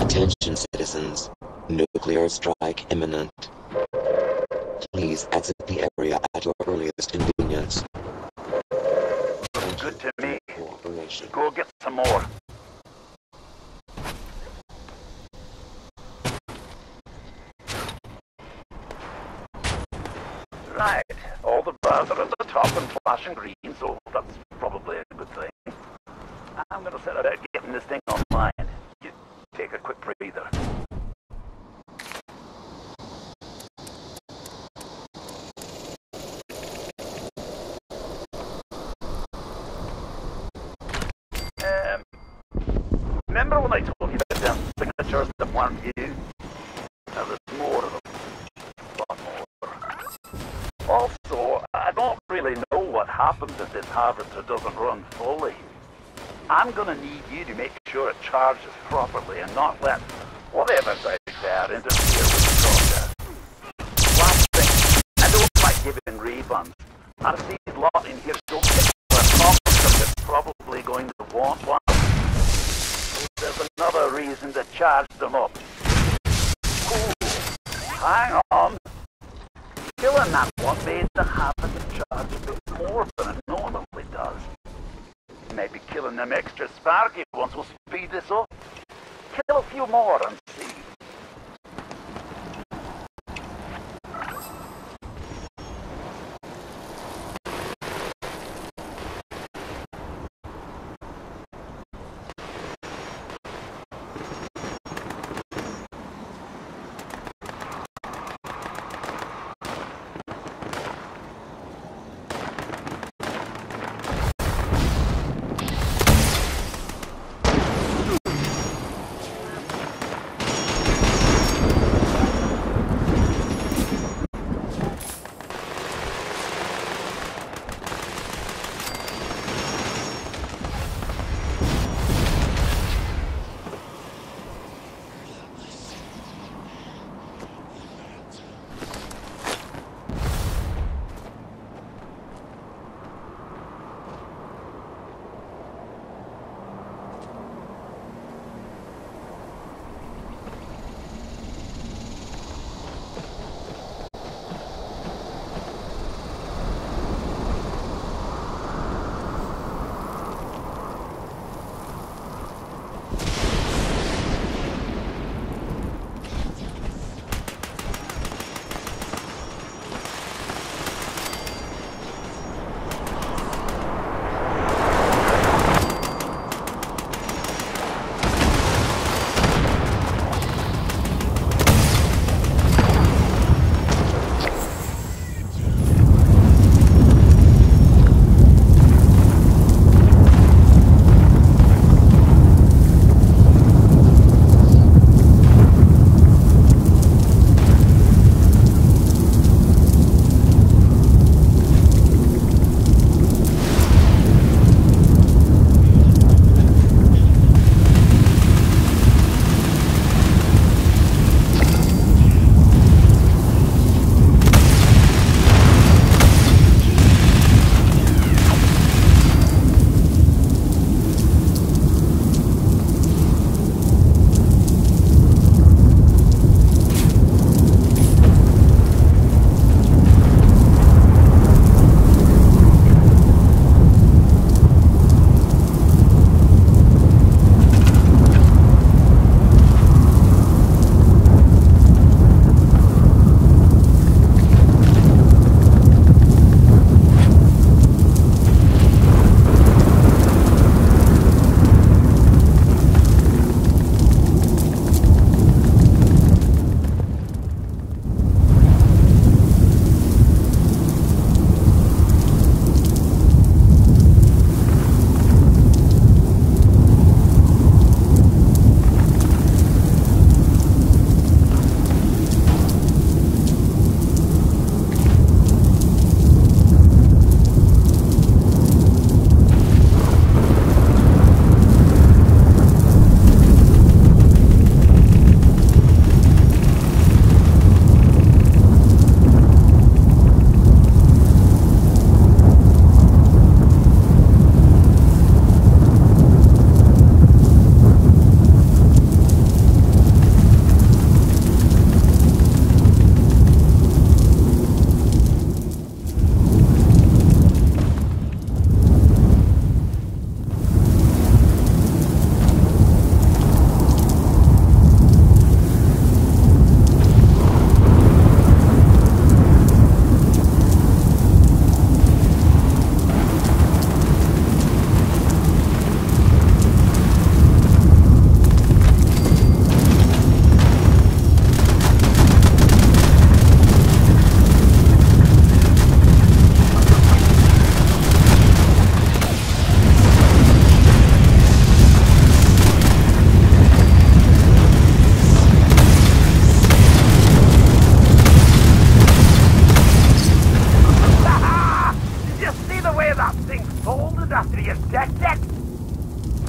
Attention citizens, nuclear strike imminent. Please exit the area at your earliest convenience. Good to me. Cooperation. Go get some more. Right, all the bars are at the top and flashing green, so that's probably a good thing. I'm gonna set about getting this thing online. You take a quick breather. Remember when I told you about them signatures that weren't you? Now there's more of them. A lot more. Also, I don't really know what happens if this harvester doesn't run fully. I'm gonna need you to make sure it charges properly and not let whatever's out there interfere with the process. Last thing, I don't like giving refunds. I see a lot in here don't get a officer that's probably going to want one. There's another reason to charge them up. Ooh, hang on. Killing that one made the habit to charge a bit more than it normally does. Maybe killing them extra sparky ones will speed this up. Kill a few more and see.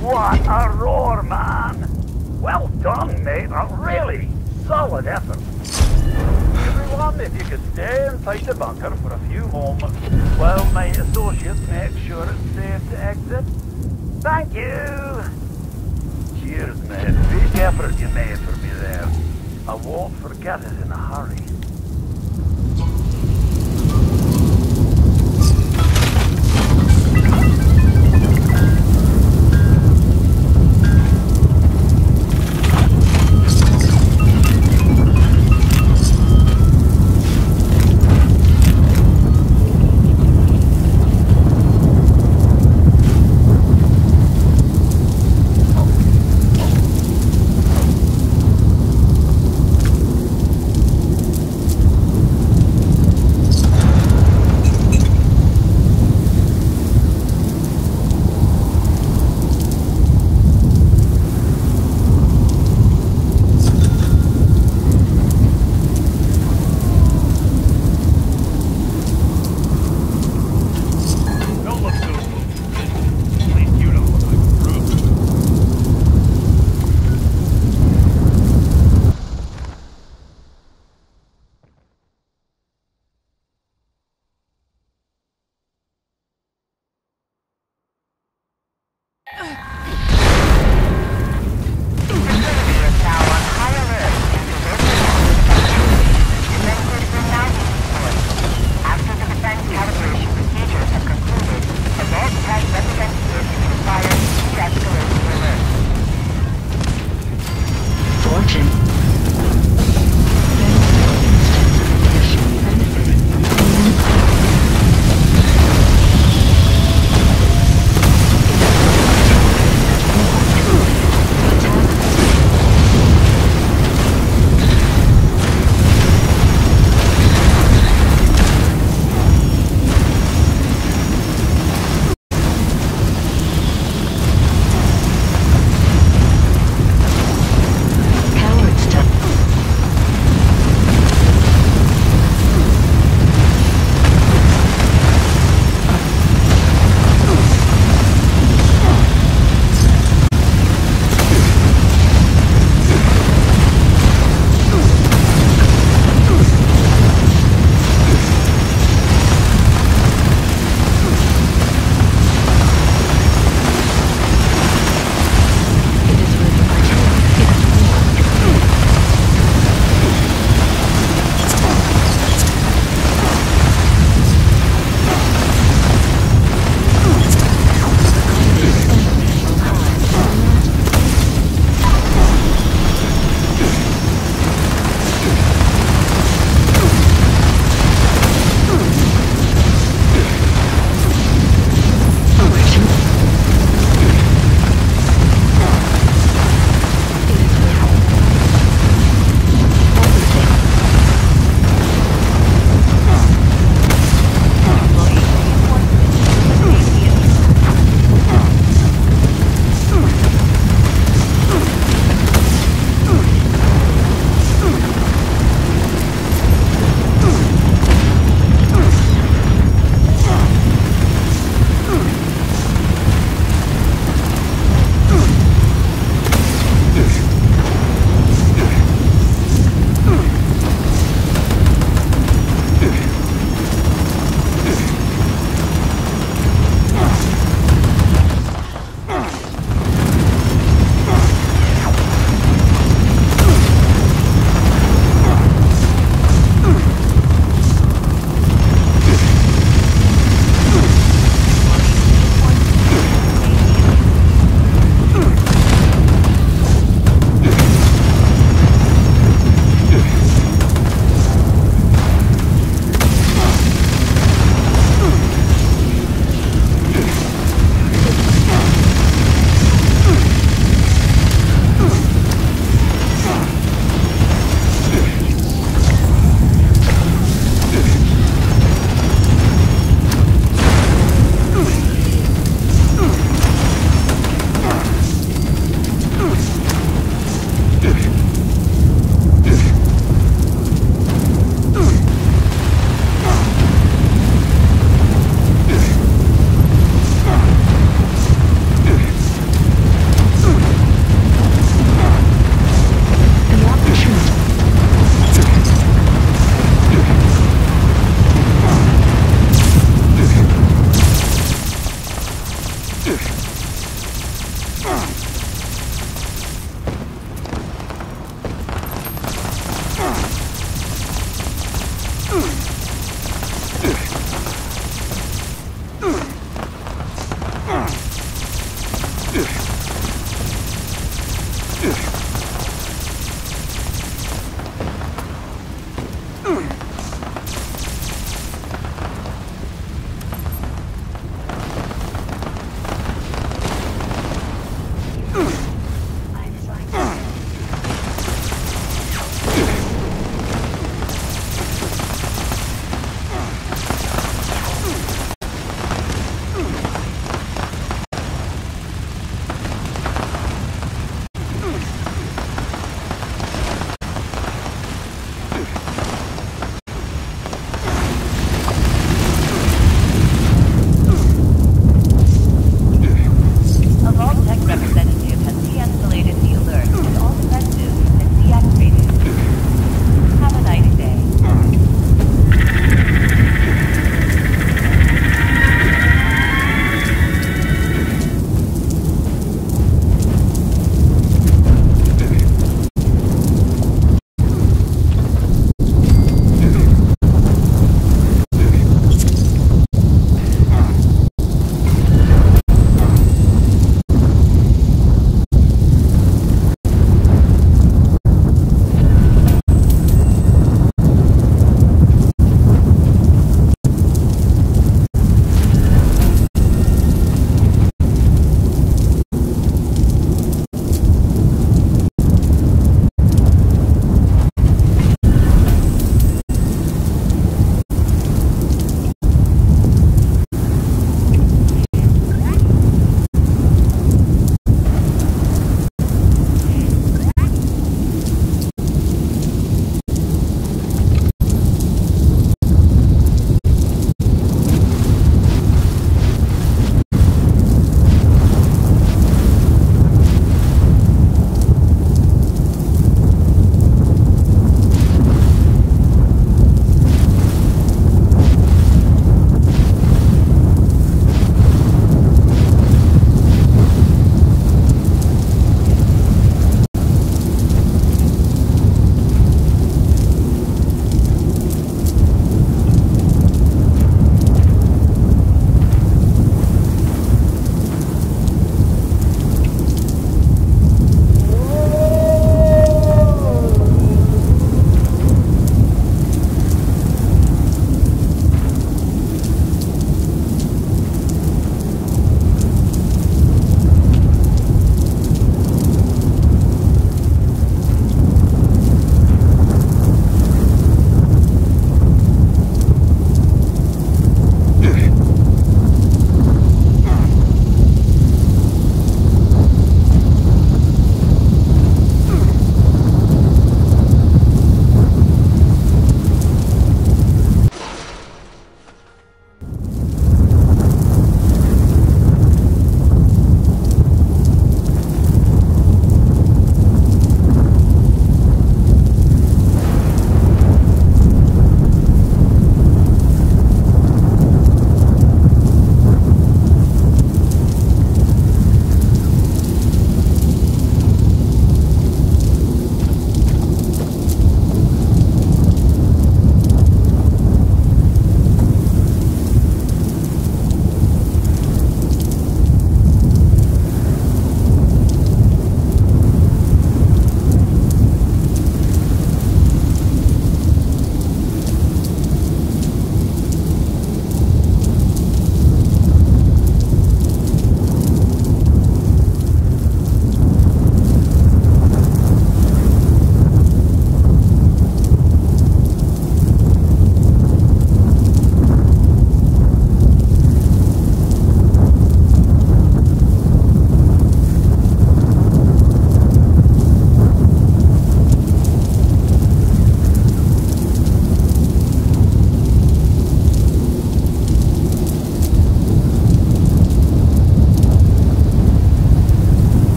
What a roar, man! Well done, mate. A really solid effort. Everyone, if you could stay inside the bunker for a few moments while my associates make sure it's safe to exit. Thank you! Cheers, mate. Big effort you made for me there. I won't forget it in a hurry.